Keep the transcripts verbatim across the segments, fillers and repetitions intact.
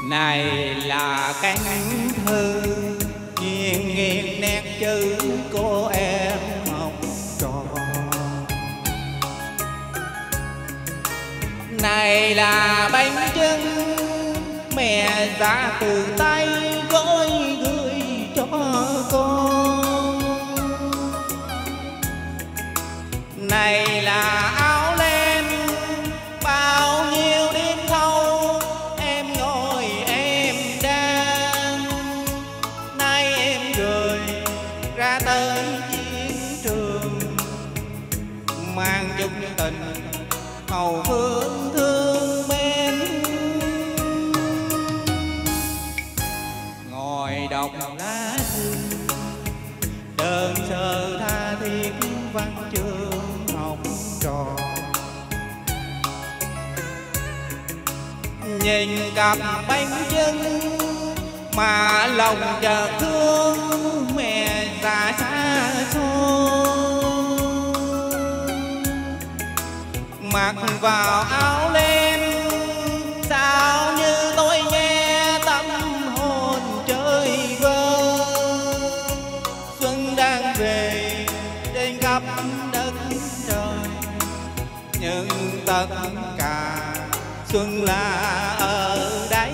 Này là cánh thư nghiêng nghiêng nét chữ cô em học trò. Này là bánh trưng mẹ ra từ tay gói gửi cho con. Này là áo len bao nhiêu đêm thâu em ngồi em đang. Nay em gửi ra tới chiến trường mang chung tình hầu phương thương mến. Ngồi đọc lá thư đơn sơ tha thiết văn chương học trò. Nhìn cặp bánh trưng mà lòng chợt thương mẹ già xa xôi. Mặc vào áo len sao như tôi nghe tâm hồn chơi vơi. Xuân đang về trên khắp đất trời, nhưng tất cả xuân là ở đây.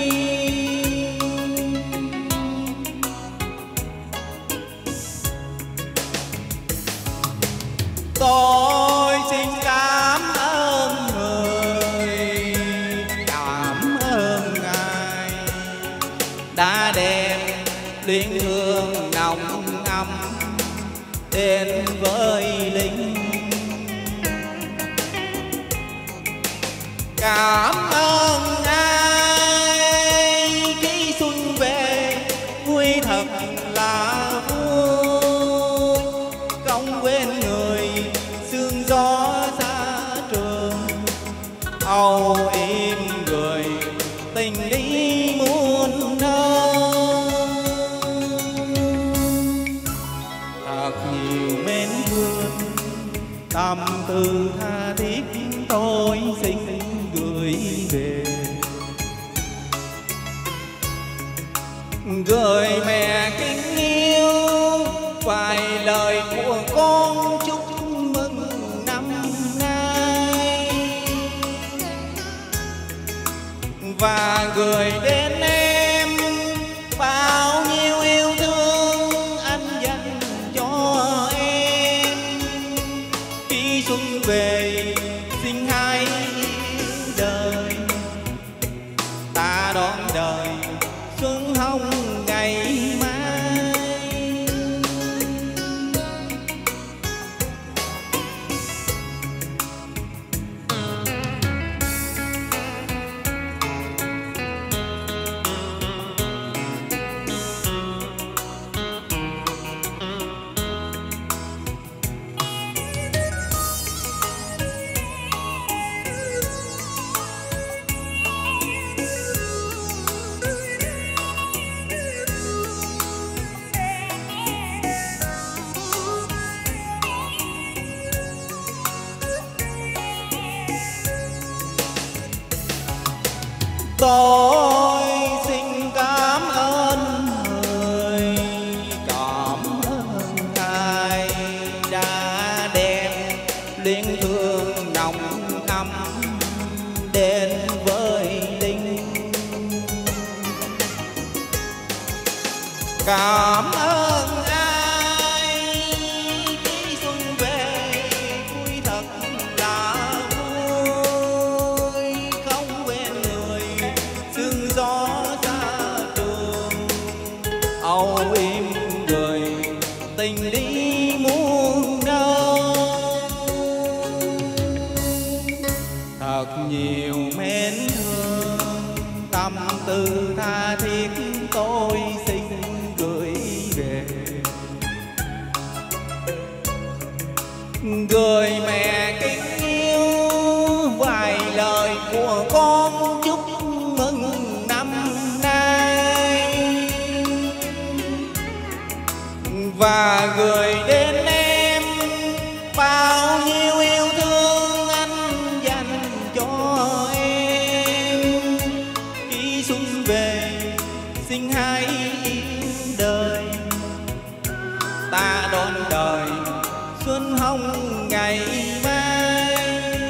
Tôi xin cảm ơn người, cảm ơn ngài đã đem luyến thương nồng ấm đến với lính. Cảm ơn ai khi xuân về vui thật là vui. Không quên người sương gió xa trường, âu im người tình đi muôn nơi. Thật nhiều mến thương tâm tư tha thiết tôi xin gửi về. Gửi mẹ kính yêu vài lời của con chúc mừng năm nay. Và gửi đến em bao nhiêu yêu thương anh dành cho em. Khi xuân về xin hãy đời ta đón đời xuân hồng ngày mai. Tôi xin cảm ơn người, cảm ơn ai đã đem luyến thương nồng ấm đến với lính. Cảm ơn ai khi xuân về vui thật là vui. Không quên người sương gió xa trường, âu im người tình đi muôn nơi. Thật nhiều mến thương tâm tư tha thiết tôi xin gửi về. Gửi mẹ kính yêu vài lời của con chúc mừng năm nay. Và gửi đến em bao nhiêu yêu thương anh dành cho em. Khi khi xuân về xin hãy yêu đời, ta đón đời xuân hồng ngày mai.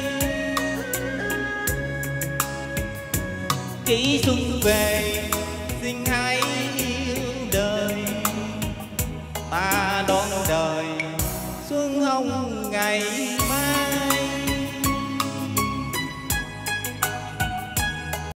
Khi xuân về xin hãy yêu đời, ta đón đời xuân hồng ngày